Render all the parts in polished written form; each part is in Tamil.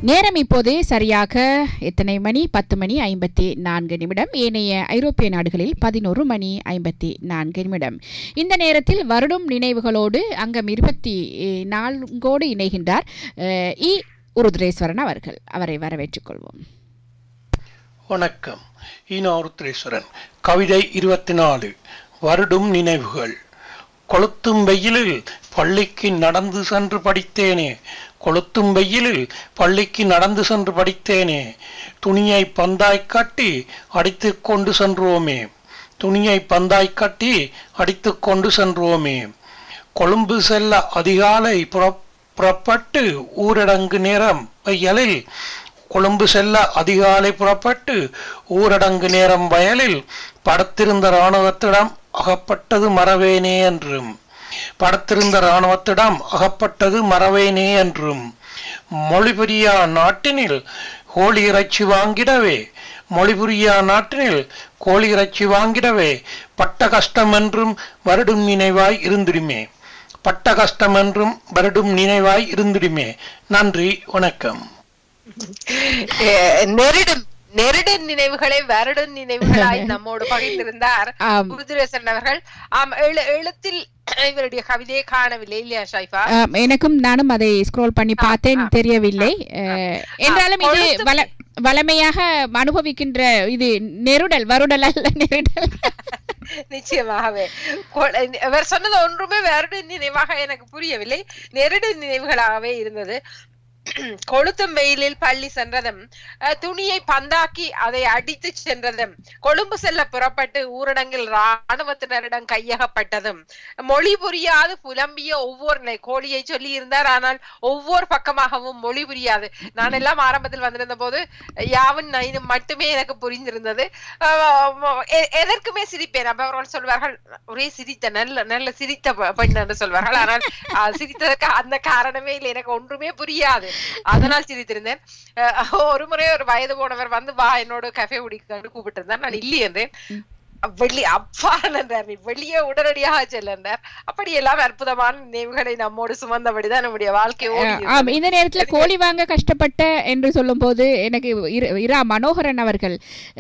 நேரம் இப்போது சரியாக எத்தனை மணி? 10 மணி 54 நிமிடம். ஏனைய ஐரோப்பிய நாடுகளில் 11 மணி 54 நிமிடம். இந்த நேரத்தில் வருடும் நினைவுகளோடு அங்கம் 24 இணைகின்றார் இ உருத்ரேஸ்வரன் அவர்கள். அவரை வரவேற்றுக் கொள்வோம். வணக்கம். ஈனா உருத்ரேஸ்வரன். கவிதை 24. வருடும் நினைவுகள். கொளுத்தும் வெயிலில் பள்ளிக்கு நடந்து சென்று படித்தேனே, கொளுத்தும் வெயிலில் பள்ளிக்கு நடந்து சென்று படித்தேனே, துணியை பந்தாய் கட்டி அடித்து கொண்டு சென்றோமே, துணியை பந்தாய் கட்டி அடித்து கொண்டு சென்றோமே, கொழும்பு செல்ல அதிகாலை புறப்பட்டு ஊரடங்கு நேரம் வயலில், கொழும்பு செல்ல அதிகாலை புறப்பட்டு ஊரடங்கு நேரம் வயலில் படுத்திருந்த இராணுவத்திடம் அகப்பட்டது மறவேனே என்றும், படுத்திருந்த இராணுவத்திடம் அகப்பட்டது மறவேனே என்றும், மொழிபுரியா நாட்டினில் கோழி இறைச்சி வாங்கிடவே, மொழிபுரியா நாட்டினில் கோழி இறைச்சி வாங்கிடவே பட்ட கஷ்டம் என்றும் வருடும் நினைவாய் இருந்திடுமே, பட்ட கஷ்டம் என்றும் வருடும் நினைவாய் இருந்திடுமே. நன்றி, வணக்கம். நெருடன் நினைவுகளை வருடன் நினைவுகளாய் நம்மோடு பகிர்ந்திருந்தார் உருத்ரேஸ்வரன் அவர்கள். எழுத்தில் இவருடைய கவிதையை காணவில்லை இல்லையா ஷைஃபா? எனக்கும் நானும் அதை ஸ்க்ரோல் பண்ணி பார்த்தேன், தெரியவில்லை. என்றாலும் இது வளமையாக அனுபவிக்கின்ற இது நெருடல், வருடல் அல்ல, நெருடல். நிச்சயமாகவே அவர் சொன்னது ஒன்றுமே வருட நினைவாக எனக்கு புரியவில்லை, நெருட நினைவுகளாகவே இருந்தது. கொளுத்தும் வெயிலில் பள்ளி சென்றதும், துணியை பந்தாக்கி அதை அடித்து சென்றதும், கொழும்பு செல்ல புறப்பட்டு ஊரடங்கில் இராணுவத்தினரிடம் கையகப்பட்டதும், மொழி புரியாது புலம்பிய ஒவ்வொரு கோழியை சொல்லி இருந்தார், ஆனால் ஒவ்வொரு பக்கமாகவும் மொழி புரியாது. நான் எல்லாம் ஆரம்பத்தில் வந்திருந்த போது யாவும் நைனும் மட்டுமே எனக்கு புரிந்திருந்தது. எதற்குமே சிரிப்பேன். அப்ப அவர்கள் சொல்வார்கள் ஒரே சிரித்த நல்ல சிரித்த பெண் என்று சொல்வார்கள். ஆனால் சிரித்ததற்கு அந்த காரணமே இல்லை, எனக்கு ஒன்றுமே புரியாது, அதனால் சிரித்திருந்தேன். ஒரு முறை ஒரு வயது போனவர் வந்து வா என்னோட கஃபே குடிக்க கூப்பிட்டு இருந்தார். நான் இல்லை என்றேன். அப்பா என்றார், நீ வெளியே உடனடியாக செல்ல. அப்படி எல்லாம் அற்புதமான நினைவுகளை நம்மோடு சுமந்தபடிதான் நம்முடைய வாழ்க்கை. இந்த நேரத்துல கோழி வாங்க கஷ்டப்பட்ட என்று சொல்லும் போது எனக்கு இரா மனோகரன் அவர்கள்,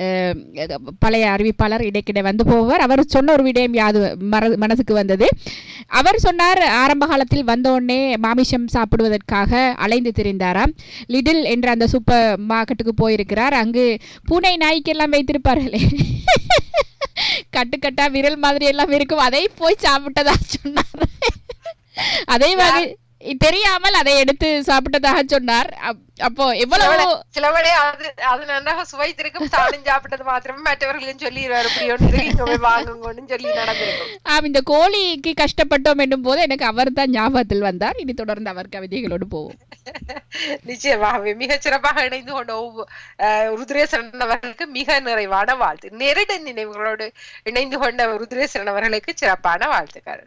பழைய அறிவிப்பாளர், இடைக்கிட வந்து போவார், அவர் சொன்ன ஒரு விடயம் யாது மனசுக்கு வந்தது. அவர் சொன்னார், ஆரம்ப காலத்தில் வந்தோடனே மாமிசம் சாப்பிடுவதற்காக அலைந்து திரிந்தாராம். லிடில் என்ற அந்த சூப்பர் மார்க்கெட்டுக்கு போயிருக்கிறார். அங்கு பூனை நாய்க்கெல்லாம் வைத்திருப்பார்களே, கட்டுக்கட்டா விரல் மாதிரி எல்லாம் இருக்கும், அதை போய் சாப்பிட்டதா சொன்னார். அதே மாதிரி தெரியாமல் அதை எடுத்து சாப்பிட்டதாக சொன்னார். அப்போ எவ்வளவு சிலவளே அது நன்றாக சுவைத்திருக்கும், தானும் சாப்பிட்டது மாத்திரமே மற்றவர்களும் சொல்லி வாங்குங்கன்னு சொல்லி நடந்திருக்கும். இந்த கோழிக்கு கஷ்டப்பட்டோம் என்னும் போது எனக்கு அவர் தான் ஞாபகத்தில் வந்தார். இனி தொடர்ந்து அவர் கவிதைகளோடு போவோம். நிச்சயமாகவே மிகச் சிறப்பாக இணைந்து கொண்ட உருத்ரேஸ்வரன் அவர்களுக்கு மிக நிறைவான வாழ்த்து. நெருட நினைவுகளோடு இணைந்து கொண்ட உருத்ரேஸ்வரன் அவர்களுக்கு சிறப்பான வாழ்த்துக்கள்.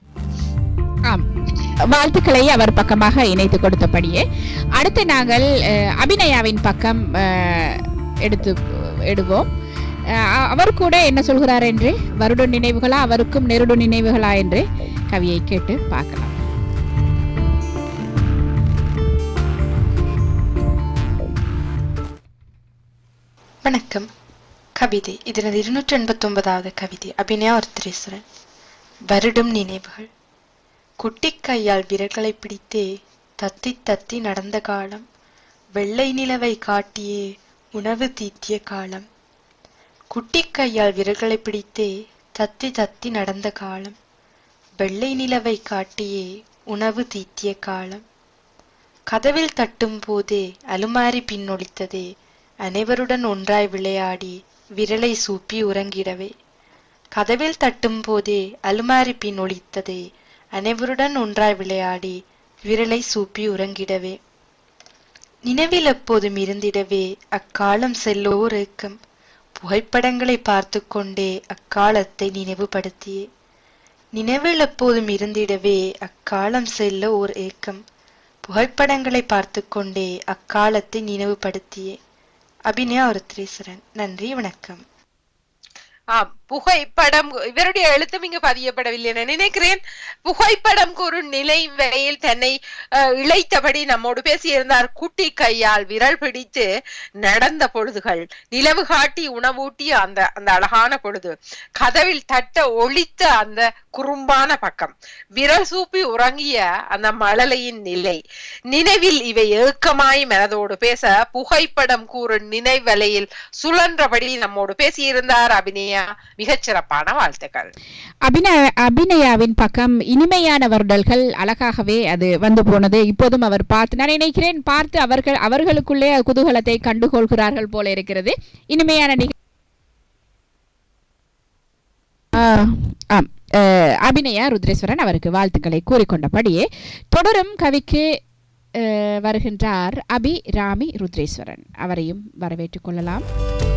வாழ்த்துக்களை அவர் பக்கமாக இணைத்து கொடுத்தபடியே அடுத்து நாங்கள் அபிநயாவின் பக்கம் எடுவோம். அவர் கூட என்ன சொல்கிறார் என்று, வருட நினைவுகளா அவருக்கும் நெருடு நினைவுகளா என்று கவியை கேட்டு பார்க்கலாம். வணக்கம். கவிதை இதனது 289வது கவிதை. அபிநயா உருத்ரேஸ்வரன். வருடும் நினைவுகள். குட்டி கையால் விரல்களை பிடித்தே தத்தி தத்தி நடந்த காலம், வெள்ளை நிலவை காட்டியே உணவு தீத்திய காலம். குட்டி கையால் விரல்களை பிடித்தே தத்தி தத்தி நடந்த காலம், வெள்ளை நிலவை காட்டியே உணவு தீத்திய காலம். கதவில் தட்டும் போதே அலுமாரி பின்னொழித்ததே, அனைவருடன் ஒன்றாய் விளையாடி விரலை சூப்பி உறங்கிடவே. கதவில் தட்டும் போதே அலுமாரி பின்னொழித்ததே, அனைவருடன் ஒன்றாய் விளையாடி விரலை சூப்பி உறங்கிடவே. நினைவில் எப்போதும் இருந்திடவே அக்காலம் செல்லோர் ஏக்கம், புகைப்படங்களை பார்த்து கொண்டே அக்காலத்தை நினைவுபடுத்தியே. நினைவில் எப்போதும் இருந்திடவே அக்காலம் செல்ல ஓர் ஏக்கம், புகைப்படங்களை பார்த்து கொண்டே அக்காலத்தை நினைவுபடுத்தியே. அபிநயா உருத்ரேஸ்வரன். நன்றி, வணக்கம். புகைப்படம் இவருடைய எழுத்தும் இங்கு பதியப்படவில்லை என நினைக்கிறேன். புகைப்படம் கூறும் நிலை வரையில் தன்னை இழைத்தபடி நம்மோடு பேசியிருந்தார். குட்டி கையால் விரல் பிடித்து நடந்த பொழுதுகள், நிலவு காட்டி உணவூட்டிய அந்த அந்த அழகான பொழுது, கதவில் தட்ட ஒளித்த அந்த குறும்பான பக்கம், விரல் சூப்பி உறங்கிய அந்த மழலையின் நிலை, நினைவில் இவை ஏக்கமாய் மனதோடு பேச புகைப்படம் கூறும் நினைவலையில் சுழன்றபடி நம்மோடு பேசியிருந்தார் அபிநயா. மிகச்சிறப்பான வாழ்த்துக்கள். அபிநயாவின் பக்கம் இனிமையான வருடல்கள் அழகாகவே அது வந்து போனது. இப்போதும் அவர் பார்த்து நான் நினைக்கிறேன் பார்த்து அவர்களுக்குள்ளே குதூகலத்தை கண்டுகொள்கிறார்கள் போல இருக்கிறது. இனிமையான அபிநயா ருத்ரேஸ்வரன் அவருக்கு வாழ்த்துக்களை கூறிக்கொண்டபடியே தொடரும் கவிக்கு வருகின்றார் அபிராமி ருத்ரேஸ்வரன். அவரையும் வரவேற்றுக் கொள்ளலாம்.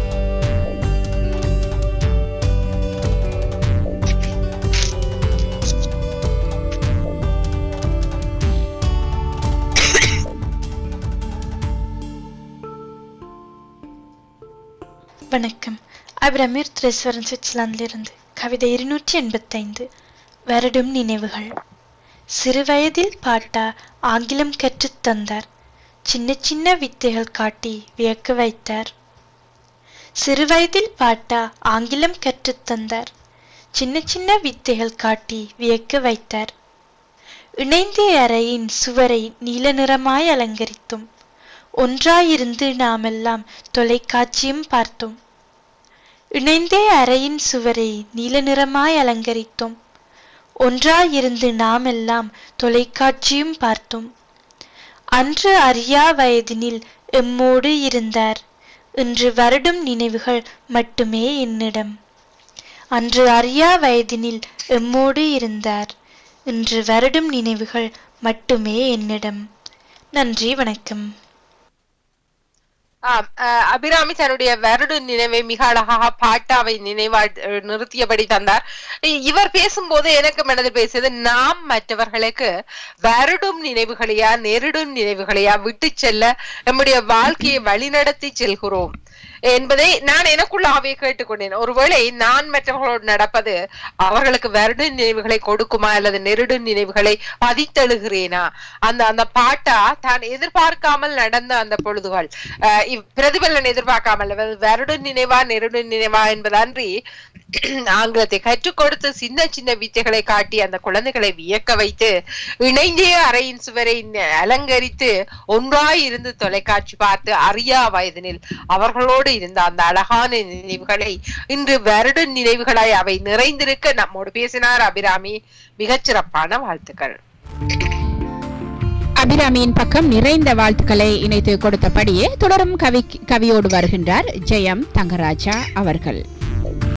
வணக்கம். அபிராமி ருத்ரேஸ்வரன், சுவிட்சர்லாந்திலிருந்து. கவிதை 285. வருடும் நினைவுகள். சிறுவயதில் பாட்டா ஆங்கிலம் கற்றுத் தந்தார். சின்ன சின்ன வித்தைகள் காட்டி வியக்க வைத்தார். சிறுவயதில் பாட்டா ஆங்கிலம் கற்றுத் தந்தார். சின்ன சின்ன வித்தைகள் காட்டி வியக்க வைத்தார். இணைந்த அறையின் சுவரை நீல நிறமாய் அலங்கரித்தோம். ஒன்றாயிருந்து நாமெல்லாம் தொலைக்காட்சியும் பார்த்தோம். இணைந்த அறையின் சுவரை நீல நிறமாய் அலங்கரித்தோம். ஒன்றாயிருந்து நாமெல்லாம் தொலைக்காட்சியும் பார்த்தோம். அன்று அறியா வயதினில் எம்மோடு இருந்தார். இன்று வருடும் நினைவுகள் மட்டுமே என்னிடம். அன்று அறியா வயதினில் எம்மோடு இருந்தார். இன்று வருடும் நினைவுகள் மட்டுமே என்னிடம். நன்றி, வணக்கம். அபிராமி தன்னுடைய வருட நினைவை மிக அழகாக பாட்டாவை நினைவா நிறுத்தியபடி தந்தார். இவர் பேசும்போது எனக்கு மனதில் பேசியது, நாம் மற்றவர்களுக்கு வருடும் நினைவுகளையா நெருடும் நினைவுகளையா விட்டு செல்ல நம்முடைய வாழ்க்கையை வழிநடத்தி செல்கிறோம் என்பதை நான் எனக்குள்ளாகவே கேட்டுக்கொண்டேன். ஒருவேளை நான் மற்றவர்களோடு நடப்பது அவர்களுக்கு வருட நினைவுகளை கொடுக்குமா அல்லது நெருடு நினைவுகளை பதித்தெழுகிறேனா? அந்த பாட்டா தான் எதிர்பார்க்காமல் நடந்த அந்த பொழுதுகள், பிரதிபலன் எதிர்பார்க்காமல் வருட நினைவா நெருடு நினைவா என்பதன்றி ஆங்கிலத்தை கற்றுக் கொடுத்து சின்ன சின்ன வித்தைகளை காட்டி அந்த குழந்தைகளை வியக்க வைத்து இணைந்தே அறையின் சுவரை அலங்கரித்து ஒன்றாயிருந்து தொலைக்காட்சி பார்த்து அறியா வயதினில் அவர்களோடு இருந்த அந்த அழகான நினைவுகளை இன்று வருட நினைவுகளாய் அவை நிறைந்திருக்க நம்மோடு பேசினார் அபிராமி. மிகச்சிறப்பான வாழ்த்துக்கள். அபிராமியின் பக்கம் நிறைந்த வாழ்த்துக்களை இணைத்து கொடுத்தபடியே தொடரும் கவியோடு வருகின்றார் ஜெயம் தங்கராஜா அவர்கள்.